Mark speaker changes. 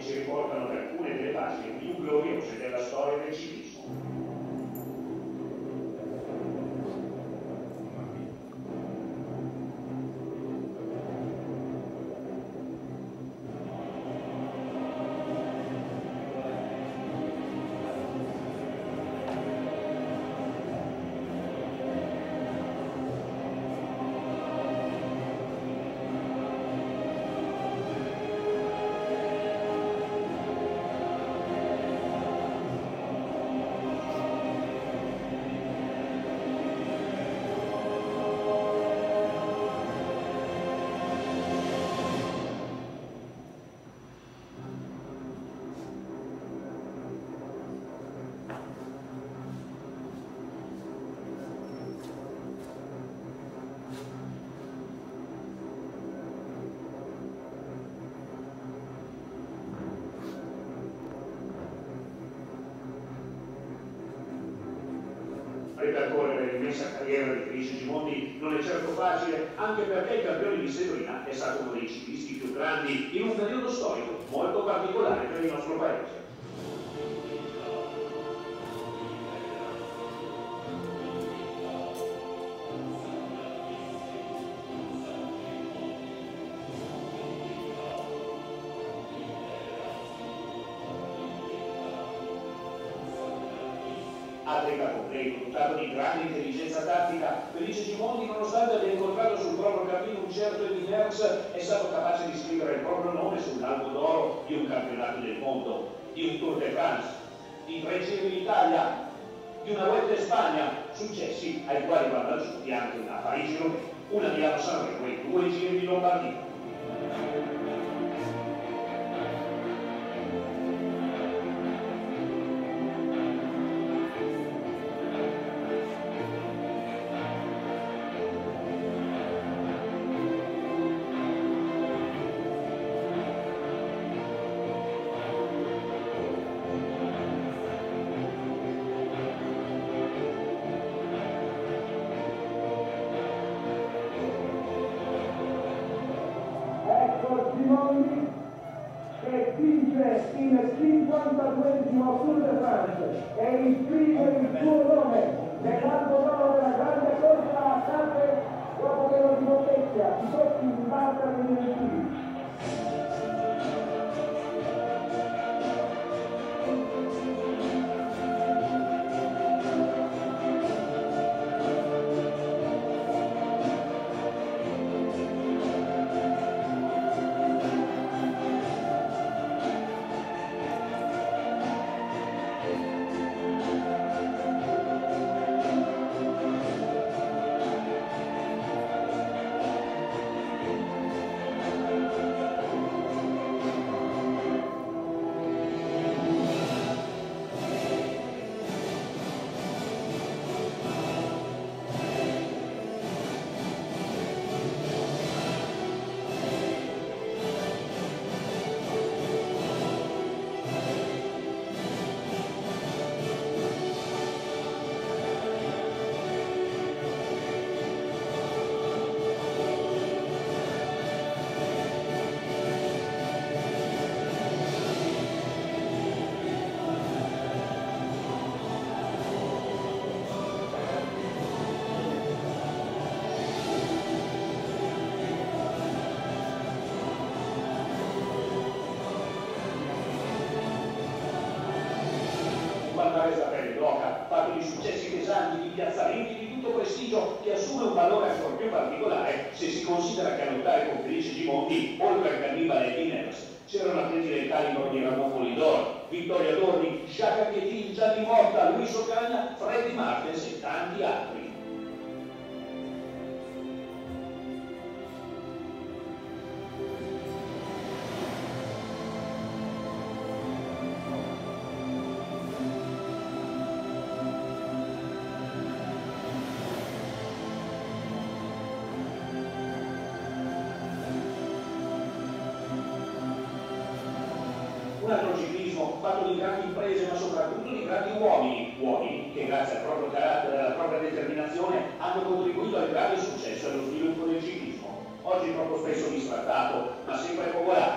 Speaker 1: ci riportano alcune delle pagine più gloriose della storia del ciclismo. Ripercorrere l'immensa carriera di Felice Gimondi non è certo facile, anche perché il campione di Sedolina è stato uno dei ciclisti più grandi in un periodo storico molto particolare per il nostro paese. Atleta completo, dotato di grande intelligenza tattica, Felice Gimondi, nonostante abbia incontrato sul proprio cammino un certo Eddy Merckx, è stato capace di scrivere il proprio nome sull'albo d'oro di un campionato del mondo, di un Tour de France, di 3 Giri d'Italia, di una Vuelta in Spagna, successi ai quali vanno aggiunti anche una Parigi-Roubaix, una Milano-Sanremo e 2 Giri di Lombardia.
Speaker 2: Gimondi che vince il 52esimo Tour de France e iscrive il suo nome nell'albo d'oro della grande corsa a tappe dopo che lo dimostecchia, i tocchi in barca dei Gentili.
Speaker 1: Fatto di successi pesanti, di piazzamenti di tutto prestigio, che assume un valore ancora più particolare se si considera che a lottare con Felice Gimondi, oltre al cannibale Eddy Merckx, c'erano atleti del calibro di Ramon Polidor, Vittorio Adorni, Jacques Pietini, Gianni Motta, Luis Ocaña, Freddy Martens e tanti altri. Un altro ciclismo fatto di grandi imprese ma soprattutto di grandi uomini che grazie al proprio carattere e alla propria determinazione hanno contribuito al grande successo e allo sviluppo del ciclismo, oggi troppo spesso distrattato ma sempre popolare.